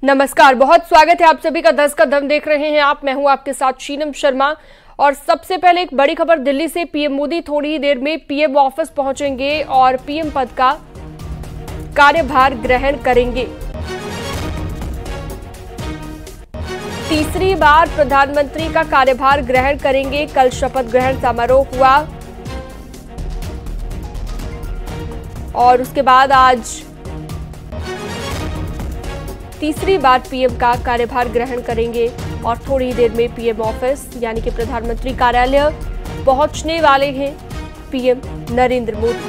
नमस्कार, बहुत स्वागत है आप सभी का 10 का दम देख रहे हैं आप। मैं हूं आपके साथ शीनम शर्मा। और सबसे पहले एक बड़ी खबर दिल्ली से। पीएम मोदी थोड़ी ही देर में पीएम ऑफिस पहुंचेंगे और पीएम पद का कार्यभार ग्रहण करेंगे। तीसरी बार प्रधानमंत्री का कार्यभार ग्रहण करेंगे। कल शपथ ग्रहण समारोह हुआ और उसके बाद आज तीसरी बार पीएम का कार्यभार ग्रहण करेंगे और थोड़ी ही देर में पीएम ऑफिस यानी कि प्रधानमंत्री कार्यालय पहुंचने वाले हैं पीएम नरेंद्र मोदी।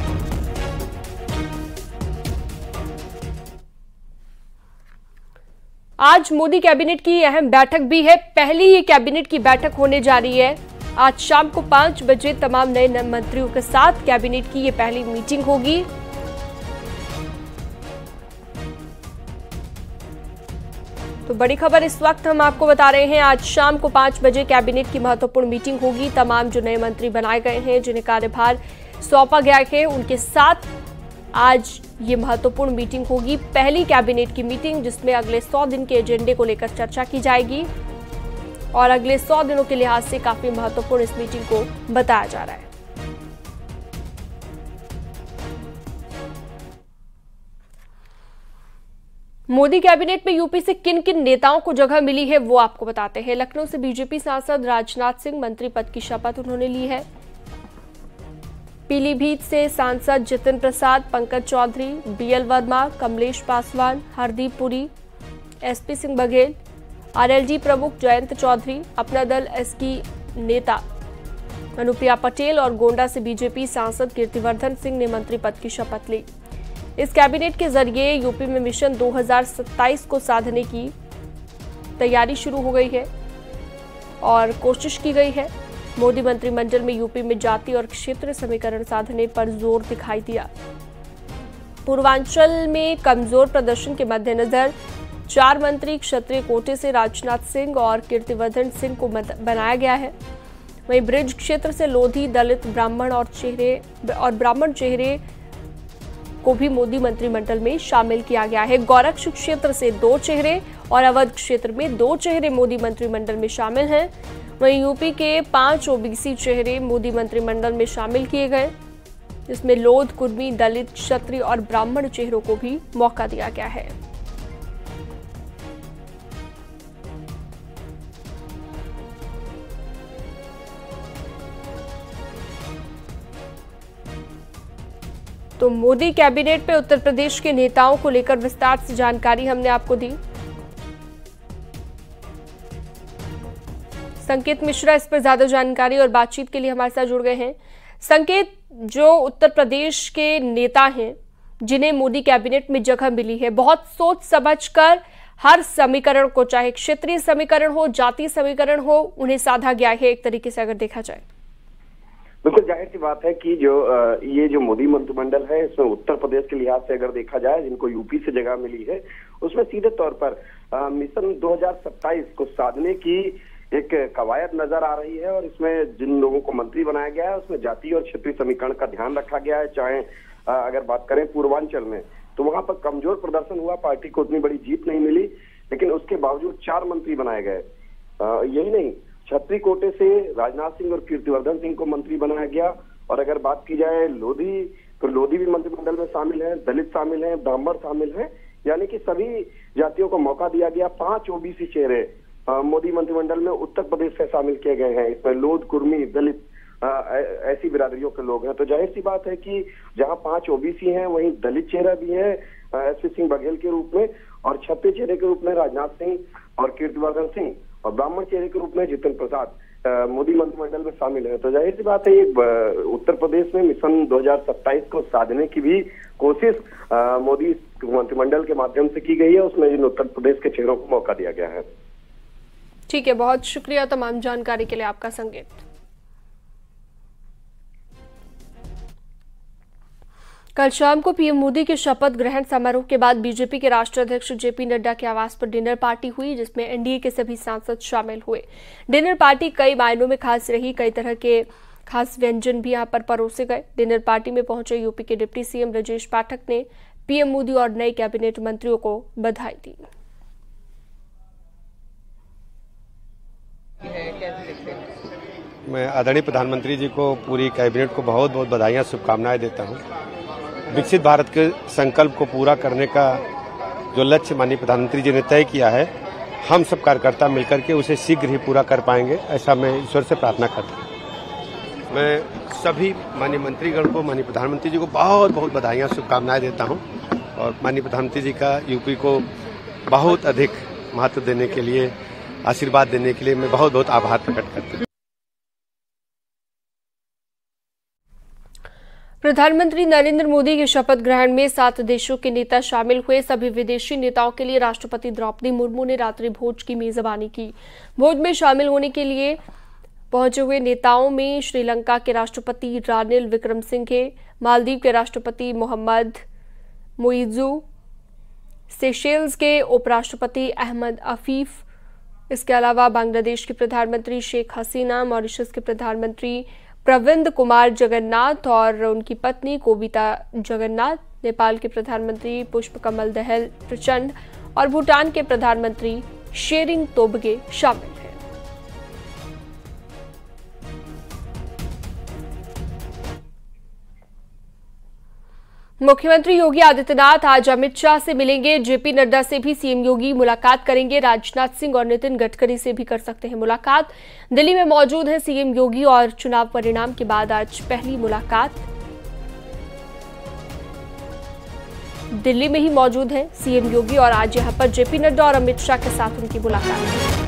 आज मोदी कैबिनेट की अहम बैठक भी है। पहली ही कैबिनेट की बैठक होने जा रही है। आज शाम को 5 बजे तमाम नए मंत्रियों के साथ कैबिनेट की ये पहली मीटिंग होगी। तो बड़ी खबर इस वक्त हम आपको बता रहे हैं। आज शाम को 5 बजे कैबिनेट की महत्वपूर्ण मीटिंग होगी। तमाम जो नए मंत्री बनाए गए हैं, जिन्हें कार्यभार सौंपा गया है, उनके साथ आज ये महत्वपूर्ण मीटिंग होगी। पहली कैबिनेट की मीटिंग जिसमें अगले 100 दिन के एजेंडे को लेकर चर्चा की जाएगी और अगले 100 दिनों के लिहाज से काफी महत्वपूर्ण इस मीटिंग को बताया जा रहा है। मोदी कैबिनेट में यूपी से किन किन नेताओं को जगह मिली है वो आपको बताते हैं। लखनऊ से बीजेपी सांसद राजनाथ सिंह मंत्री पद की शपथ उन्होंने ली है। पीलीभीत से सांसद Jitin Prasada, Pankaj Chaudhary, BL Verma, Kamlesh Paswan, Hardeep Puri, SP Singh Baghel, RLD प्रमुख जयंत चौधरी, अपना दल एसकी नेता अनुप्रिया पटेल और गोंडा से बीजेपी सांसद कीर्तिवर्धन सिंह ने मंत्री पद की शपथ ली। इस कैबिनेट के जरिए यूपी में मिशन 2027 को साधने की तैयारी शुरू हो गई है और कोशिश की गई है। मोदी मंत्रिमंडल में यूपी में जाति और क्षेत्र समीकरण साधने पर जोर दिखाई दिया। पूर्वांचल में कमजोर प्रदर्शन के मद्देनजर 4 मंत्री क्षत्रिय कोटे से राजनाथ सिंह और कीर्तिवर्धन सिंह को बनाया गया है। वहीं ब्रिज क्षेत्र से लोधी, दलित, ब्राह्मण ब्राह्मण चेहरे को भी मोदी मंत्रिमंडल में शामिल किया गया है। गोरक्ष क्षेत्र से 2 चेहरे और अवध क्षेत्र में 2 चेहरे मोदी मंत्रिमंडल में शामिल हैं। वहीं यूपी के 5 ओबीसी चेहरे मोदी मंत्रिमंडल में शामिल किए गए, जिसमें लोध, कुर्मी, दलित, क्षत्रिय और ब्राह्मण चेहरों को भी मौका दिया गया है। तो मोदी कैबिनेट पे उत्तर प्रदेश के नेताओं को लेकर विस्तार से जानकारी हमने आपको दी। संकेत मिश्रा इस पर ज्यादा जानकारी और बातचीत के लिए हमारे साथ जुड़ गए हैं। संकेत, जो उत्तर प्रदेश के नेता हैं जिन्हें मोदी कैबिनेट में जगह मिली है, बहुत सोच समझकर हर समीकरण को, चाहे क्षेत्रीय समीकरण हो, जातीय समीकरण हो, उन्हें साधा गया है एक तरीके से अगर देखा जाए। बिल्कुल जाहिर सी बात है कि ये जो मोदी मंत्रिमंडल है, इसमें उत्तर प्रदेश के लिहाज से अगर देखा जाए, जिनको यूपी से जगह मिली है, उसमें सीधे तौर पर मिशन 2027 को साधने की एक कवायद नजर आ रही है। और इसमें जिन लोगों को मंत्री बनाया गया है, उसमें जातीय और क्षेत्रीय समीकरण का ध्यान रखा गया है। चाहे अगर बात करें पूर्वांचल में, तो वहां पर कमजोर प्रदर्शन हुआ, पार्टी को उतनी बड़ी जीत नहीं मिली, लेकिन उसके बावजूद 4 मंत्री बनाए गए। यही नहीं, छत्तीस कोटे से राजनाथ सिंह और कीर्तिवर्धन सिंह को मंत्री बनाया गया। और अगर बात की जाए लोधी, तो लोधी भी मंत्रिमंडल में शामिल है, दलित शामिल है, ब्राह्मण शामिल है, यानी कि सभी जातियों को मौका दिया गया। 5 ओबीसी चेहरे मोदी मंत्रिमंडल में उत्तर प्रदेश से शामिल किए गए हैं। इसमें लोध, कुर्मी, दलित, ऐसी बिरादरियों के लोग हैं। तो जाहिर सी बात है कि जहां 5 ओबीसी हैं, वहीं दलित चेहरा भी है एसपी सिंह बघेल के रूप में, और क्षत्रिय चेहरे के रूप में राजनाथ सिंह और कीर्तिवर्धन सिंह, और ब्राह्मण चेहरे के रूप में जितिन प्रसाद मोदी मंत्रिमंडल में शामिल है। तो जाहिर सी बात है, उत्तर प्रदेश में मिशन 2027 को साधने की भी कोशिश मोदी मंत्रिमंडल के माध्यम से की गई है। उसमें इन उत्तर प्रदेश के चेहरों को मौका दिया गया है। ठीक है, बहुत शुक्रिया तमाम जानकारी के लिए आपका संकेत। कल शाम को पीएम मोदी के शपथ ग्रहण समारोह के बाद बीजेपी के राष्ट्रीय अध्यक्ष जेपी नड्डा के आवास पर डिनर पार्टी हुई, जिसमें एनडीए के सभी सांसद शामिल हुए। डिनर पार्टी कई मायनों में खास रही। कई तरह के खास व्यंजन भी यहां पर परोसे गए। डिनर पार्टी में पहुंचे यूपी के डिप्टी सीएम ब्रजेश पाठक ने पीएम मोदी और नए कैबिनेट मंत्रियों को बधाई दी। मैं आदरणीय प्रधानमंत्री जी को, पूरी कैबिनेट को बहुत बहुत बधाइयाँ, शुभकामनाएं देता हूँ। विकसित भारत के संकल्प को पूरा करने का जो लक्ष्य माननीय प्रधानमंत्री जी ने तय किया है, हम सब कार्यकर्ता मिलकर के उसे शीघ्र ही पूरा कर पाएंगे, ऐसा मैं ईश्वर से प्रार्थना करता हूँ। मैं सभी माननीय मंत्रीगण को, माननीय प्रधानमंत्री जी को बहुत बहुत बधाइयाँ, शुभकामनाएं देता हूँ और माननीय प्रधानमंत्री जी का यूपी को बहुत अधिक महत्व देने के लिए, आशीर्वाद देने के लिए मैं बहुत बहुत आभार प्रकट करता हूँ। प्रधानमंत्री नरेंद्र मोदी के शपथ ग्रहण में 7 देशों के नेता शामिल हुए। सभी विदेशी नेताओं के लिए राष्ट्रपति द्रौपदी मुर्मू ने रात्रि भोज की मेजबानी की। भोज में शामिल होने के लिए पहुंचे हुए नेताओं में श्रीलंका के राष्ट्रपति रानिल विक्रमसिंघे, मालदीव के राष्ट्रपति मोहम्मद मुइज़ू, सेशेल्स के उपराष्ट्रपति अहमद अफीफ, इसके अलावा बांग्लादेश की प्रधानमंत्री शेख हसीना, मॉरिशस के प्रधानमंत्री प्रविंद कुमार जगन्नाथ और उनकी पत्नी कोबिता जगन्नाथ, नेपाल के प्रधानमंत्री पुष्पकमल दहल प्रचंड और भूटान के प्रधानमंत्री शेरिंग तोबगे शामिल हैं। मुख्यमंत्री योगी आदित्यनाथ आज अमित शाह से मिलेंगे। जेपी नड्डा से भी सीएम योगी मुलाकात करेंगे। राजनाथ सिंह और नितिन गडकरी से भी कर सकते हैं मुलाकात। दिल्ली में मौजूद है सीएम योगी और चुनाव परिणाम के बाद आज पहली मुलाकात दिल्ली में ही मौजूद है सीएम योगी और आज यहां पर जेपी नड्डा और अमित शाह के साथ उनकी मुलाकात है।